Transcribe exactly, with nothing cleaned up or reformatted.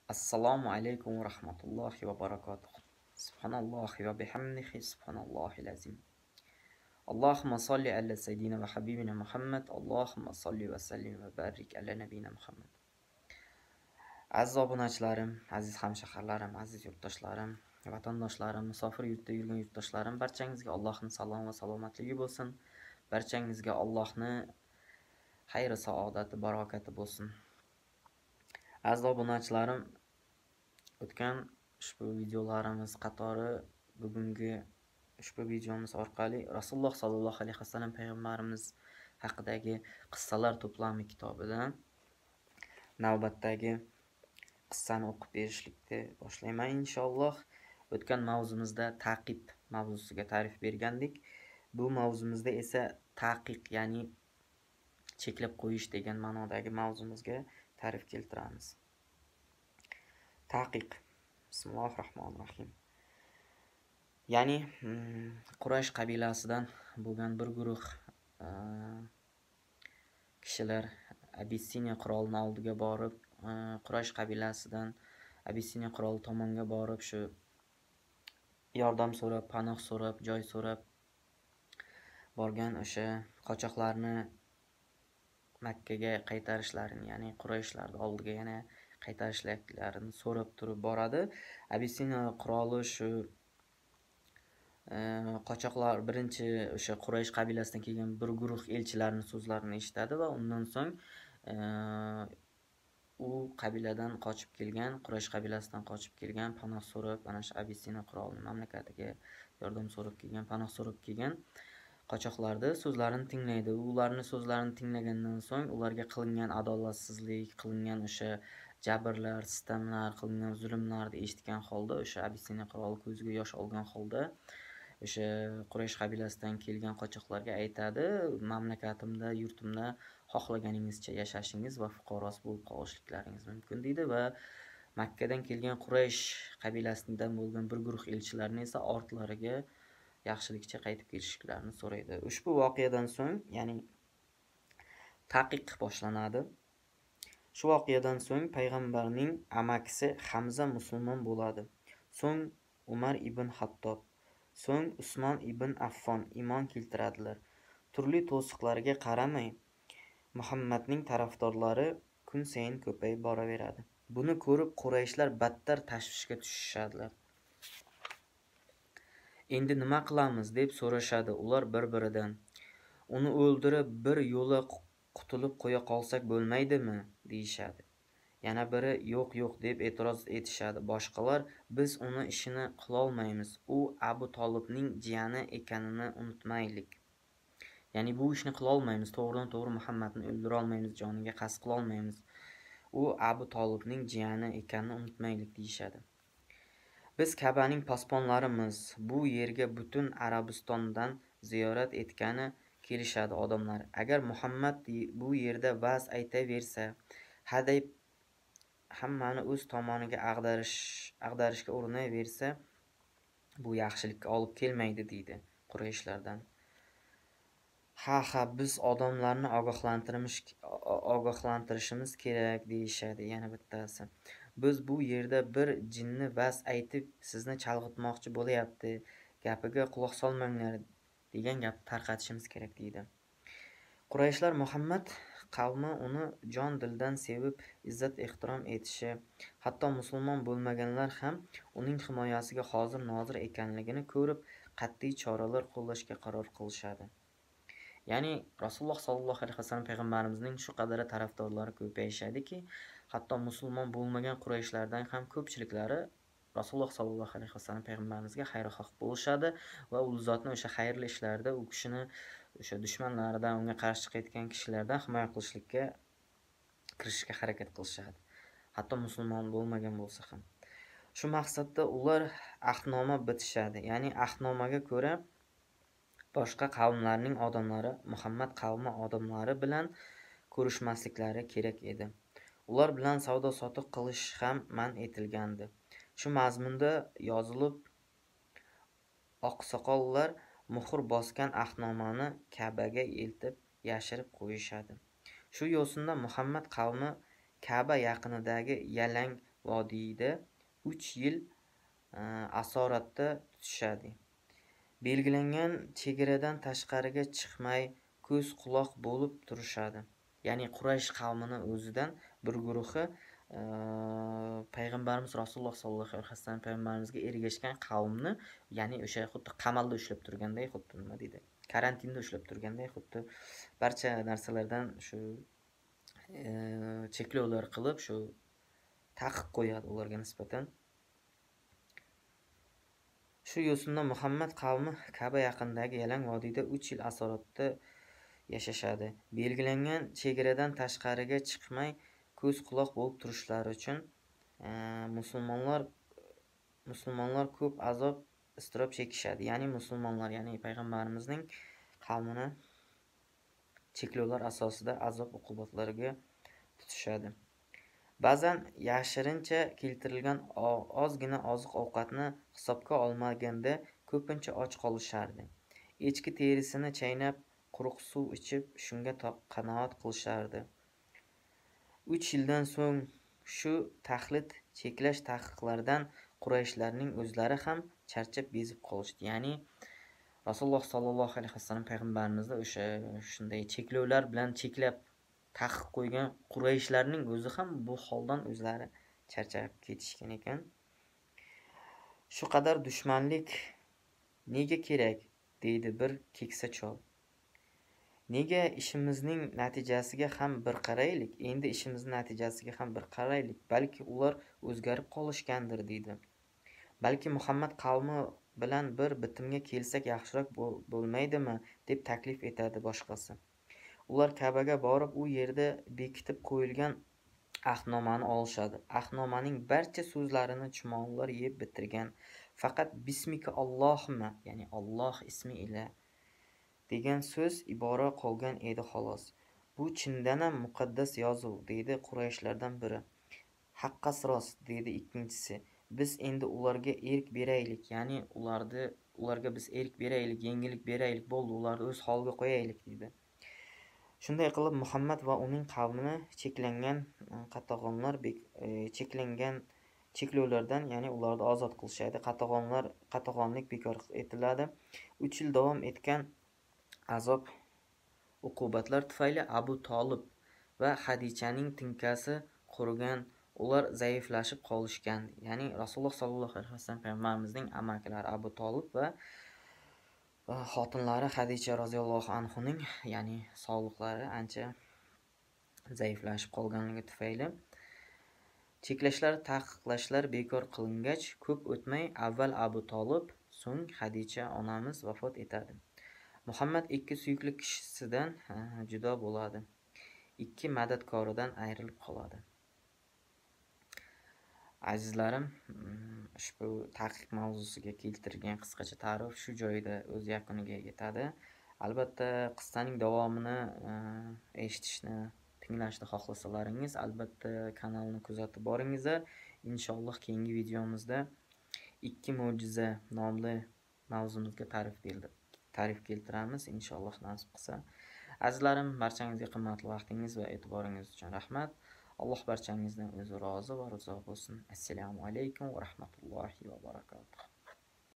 Assalomu alaykum va rahmatullohi va barakatuh. Subhanallohi va bihamdihi subhanallohil azim. Allohumma solli ala sayyidina va habibina Muhammad. Allohumma solli va sallim va barik ala nabiyina Muhammad. Aziz obunachilarim, aziz hamshaharlarim, aziz yurtdoshlarim, vatandoshlarim, musofir yurtda yurgan yurtdoshlarim, barchangizga Allohning salom va salomatligi bo'lsin. Barchangizga Allohning xayri, saodati, barakati bo'lsin. Aziz obunachilarim, o'tgan ushbu videolarimiz qatori bugungi ushbu videomiz orqali Rasululloh sallallohu alayhi vasallam payg'ambarimiz haqidagi qissalar to'plami kitobidan navbatdagi qissani o'qib berishlikni boshlayman inshaalloh. O'tgan mavzumizda taqib mavzusiga ta'rif bergandik. Bu mavzumizda esa taqiq, ya'ni cheklab qo'yish degan ma'nodagi mavzumizga ta'rif keltiramiz. Taqiq. Bismillahirrohmanirrohim. Ya'ni Quraysh qabilasidan bo'lgan bir guruh kishilar Abissiniya qirolining oldiga borib, Quraysh qabilasidan Abissiniya qiroli tomonga borib, shu yordam so'rab, panoh so'rab, joy so'rab borgan o'sha qochoqlarni Makkaga qaytarishlarini, ya'ni Qurayshlarning oldiga yana qaytarishlarini so'rab turib boradi. Abissiniya qiroli shu qochoqlar birinchi o'sha Quraysh qabilasidan kelgan bir guruh elchilarning so'zlarini eshitadi va undan so'ng u qabiladan qochib kelgan, Quraysh qabilasidan qochib kelgan, panoh so'rab, ana shu Abissiniya qirolining mamlakatiga yordam so'rab kelgan, panoh so'rab kelgan qochoqlarning so'zlarini tinglaydi. Ularning so'zlarini tinglagandan so'ng ularga qilingan adolatsizlik, qilingan o'sha jabrlar, sitamlar, qilingan zulmlarni eshitgan holda o'sha Abissiniya qiroli ko'ziga yosh olgan holda o'sha Quraysh qabilasidan kelgan qochoqlarga aytadi: mamlakatimda, yurtimda xohlaganingizcha yashashingiz va fuqarosi bo'lib qolishliklaringiz mumkin deydi va Makkadan kelgan Quraysh qabilasidan bo'lgan bir guruh elchilarni esa ortlariga yaxshilikcha qaytib kelishlarini so'raydi. Ushbu voqeadan so'ng, ya'ni taqiq boshlanadi. Shu voqeadan so'ng payg'ambarning amakisi Hamza musulmon bo'ladi. So'ng Umar ibn Hattob, so'ng Usmon ibn Affon iymon keltiradilar. Turli to'siqlarga qaramay, Muhammadning tarafdorlari kun sayin ko'payib boraveradi. Buni ko'rib Qurayshlar battar tashvishga tushishadilar. Endi nima qilamiz deb so'rashadi ular bir-biridan. Uni o'ldirib bir yo'la qutulib qo'ya qolsak bo'lmaydimi deyishadi. Yana biri yo'q yo'q deb e'tiroz etishadi. Boshqalar biz uni ishini qila olmaymiz. U Abu Tolibning jiyani ekanini unutmaylik. Ya'ni bu ishni qila olmaymiz. To'g'ridan to'g'ri Muhammadni o'ldira olmaymiz, joniga qasd qila olmaymiz. U Abu Tolibning jiyani ekanini unutmaylik deyishadi. Biz Ka'baning posbonlarimiz. Bu yerga butun Arabistondan ziyorat etgani kelishadi odamlar. Agar Muhammad bu yerda va'z aytaversa, hadayb hammani o'z tomoniga ag'darish ag'darishga urinaversa, bu yaxshilikka olib kelmaydi deydi Qurayshlardan. Ha ha biz odamlarni ogohlantirish ogohlantirishimiz kerak deyishadi yana bittasi. Biz bu yerda bir jinni va'z aytib sizni chalg'itmoqchi bo'layapti. Gapiga quloq solmanglar degan gapni tarqatishimiz kerak deydi. Qurayshlar Muhammad qavmi uni jon dildan sevib, izzat ehtirom etishi, hatto musulmon bo'lmaganlar ham uning himoyasiga hozir nozir ekanligini ko'rib, qat'iy choralar qo'llashga qaror qilishadi. Ya'ni Rasululloh sallallohu alayhi vasallam payg'ambarimizning shu qadar tarafdorlari ko'payishadiki, hatto musulmon bo'lmagan Qurayshlardan ham ko'pchiliklari Rasululloh sallallohu alayhi vasallam payg'ambarimizga xayrixoh bo'lishadi va u zotning o'sha xayrli ishlarida u kishini o'sha dushmanlaridan, unga qarshi chiqayotgan kishilardan himoya qilishlikka kirishga harakat qilishadi. Hatto musulmon bo'lmagan bo'lsa ham. Shu maqsadda ular ahdnoma bitishadi. Ya'ni ahdnomaga ko'ra boshqa qavmlarning odamlari Muhammad qavmi odamlari bilan ko'rishmasliklari kerak edi. Ular bilan savdo sotiq qilish ham man etilgandi. Shu mazmunda yozilib, oqsoqollar muhr bosgan ahdnomani Ka'baga eltib yashirib qo'yishadi. Shu yo'sinda Muhammad qavmi Ka'ba yaqinidagi yalang vodiyda uch yil asoratda tutishadi. Belgilangan chegaradan tashqariga chiqmay, ko'z quloq bo'lib turishadi. Ya'ni Quraysh qavmini o'zidan bir guruhi payg'ambarimiz Rasululloh sollallohu alayhi vasallam payg'ambarimizga ergashgan qavmni, ya'ni o'sha xuddi qamalda ushlab turganday, xuddi nima deydi, karantinda ushlab turganday, xuddi barcha narsalardan shu cheklovlar qilib, shu taqiq qo'yadi ularga nisbatan. Shu yo'sinda Muhammad qavmi Ka'ba yaqinidagi yalang vodiyda uch yil asoratda yashashadi. Belgilangan chegaradan tashqariga chiqmay, ko'z quloq bo'lib turishlari uchun musulmonlar musulmonlar ko'p azob iztirob chekishadi. Ya'ni musulmonlar, ya'ni payg'ambarimizning qavmini cheklovlar asosida azob uqubatlarga tutishadi. Ba'zan yashirincha keltirilgan ozgina oziq-ovqatni hisobga olmaganda ko'pincha och qolishardi. Echki terisini chaynab, quruq suv ichib, shunga qanoat qilishardi. uch yildan so'ng shu taxlit cheklash taqiqlaridan Qurayshlarning o'zlari ham charchab bezib qolishdi. Ya'ni Rasululloh sollallohu alayhi vasallam payg'ambarimizni o'sha shunday cheklovlar bilan cheklab taqiq qo'ygan Qurayshlarning o'zi ham bu holdan o'zlari charchab ketishgan ekan. Shu qadar dushmanlik nega kerak, deydi bir keksa chol. Nega ishimizning natijasiga ham bir qaraylik, endi ishimizning natijasiga ham bir qaraylik, balki ular o'zgarib qolishgandir, deydi. Balki Muhammad qavmi bilan bir bitimga kelsak yaxshiroq bo'lmaydimi, deb taklif etadi boshqasi. Ular Ka'baga borib, u yerda bekitib qo'yilgan ahdnomani olishadi. Ahdnomaning barcha so'zlarini chumollar yeb bitirgan. Faqat bismika Allohumma, ya'ni Alloh ismi ila degan so'z ibora qolgan edi xolos. Bu chindan ham muqaddas yozuv, deydi Qurayshlardan biri. Haqqas rost, deydi ikkinchisi. Biz endi ularga erk beraylik, ya'ni ularni ularga biz erk beraylik, yengillik beraylik, bo'ldi, ularni o'z holiga qo'yaylik, deydi. Shunday qilib Muhammad va uning qavmini cheklangan qatag'onlar cheklangan cheklovlardan, ya'ni ularni ozod qilishadi. Qatag'onlar qatag'onlik bekor etiladi. uch yil davom etgan azob uqubatlar tufayli Abu Tolib va Hadichaning tinkasi qurigan, ular zaiflashib qolishgan. Ya'ni Rasululloh sollallohu alayhi vasallam payg'ambarimizning amakilari Abu Tolib va xotinlari Hadicha roziyallohu anhuning, ya'ni sog'liqlari ancha zaiflashib qolganligi tufayli cheklashlar, taqiqlashlar bekor qilingach, ko'p o'tmay avval Abu Tolib, so'ng Hadicha onamiz vafot etadi. Muhammad ikki suyukli kishisidan judo bo'ladi. Ikki madadkoridan ayrilib qoladi. Azizlarim, ushbu taqiq mavzusiga keltirgan qisqacha ta'rif shu joyda o'z yakuniga yetadi. Albatta, qissaning davomini eshitishni, tinglashni xohlasalaringiz, albatta kanalni kuzatib boringizlar. Inshaalloh keyingi videomizda ikki mo'jiza nomli mavzumizga ta'rif berdi. Ta'rif keltiramiz, inshaalloh nasib qilsa. Azizlarim, barchangizga qimmatli vaqtingiz va e'tiboringiz uchun rahmat. Alloh barchangizdan o'zi rozi va rizo bo'lsin. Assalomu alaykum va rahmatullohi va barakatuh.